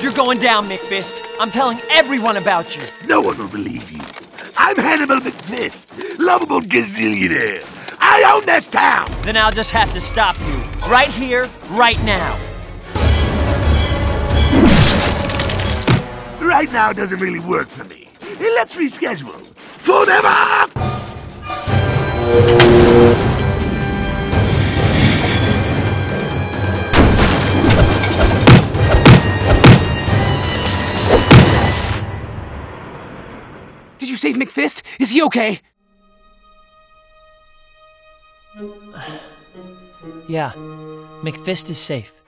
You're going down, Mcfist. I'm telling everyone about you. No one will believe you. I'm Hannibal Mcfist, lovable gazillionaire. I own this town! Then I'll just have to stop you. Right here, right now. Right now doesn't really work for me. Let's reschedule. Forever! Did you save Mcfist? Is he okay? Yeah, Mcfist is safe.